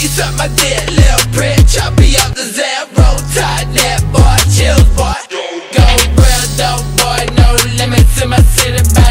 you suck my dick, little prick. Chop me up the zero, tight net, boy, chills, boy. Go real dope, boy, no limits in my city,